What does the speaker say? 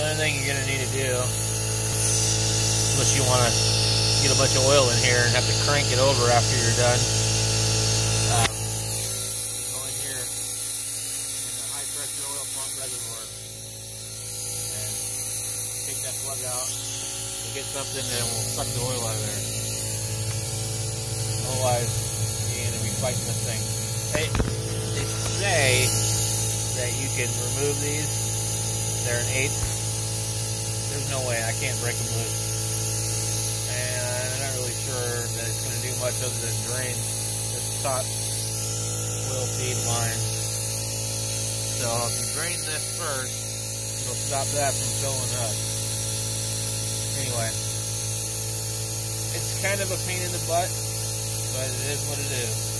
only thing you're going to need to do, unless you want to get a bunch of oil in here and have to crank it over after you're done, go in here in the high pressure oil pump reservoir and take that plug out and get something that will suck the oil out of there. Otherwise, you're going to be fighting this thing. They say that you can remove these. They're an 1/8. There's no way. I can't break them loose. And I'm not really sure that it's going to do much other than drain this top oil feed line. So if you drain this first, it'll stop that from filling up. Anyway, it's kind of a pain in the butt, but it is what it is.